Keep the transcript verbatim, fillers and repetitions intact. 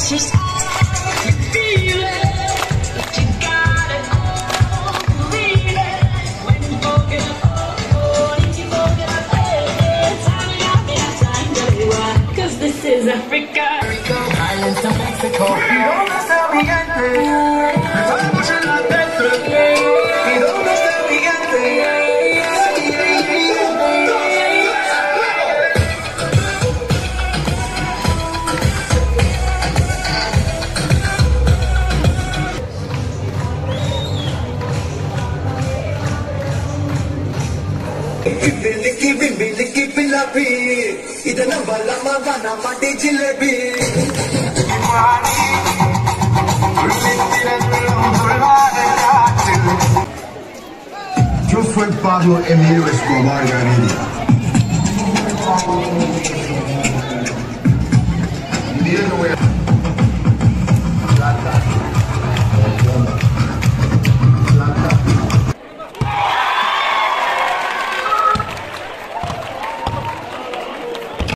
just how you feel it. But you gotta all believe it. When you forget, oh, oh, if you forget, hey, time enough, yeah, time to be wild. Cause this is Africa. Islands of Mexico. Y dónde está mi gente? Estamos en la teta. Y dónde está mi gente? Licky, bimbi, licky, pilapi. Idana bala magana mati jilebi. Yo soy Pablo Emilio Escobar Gaviria.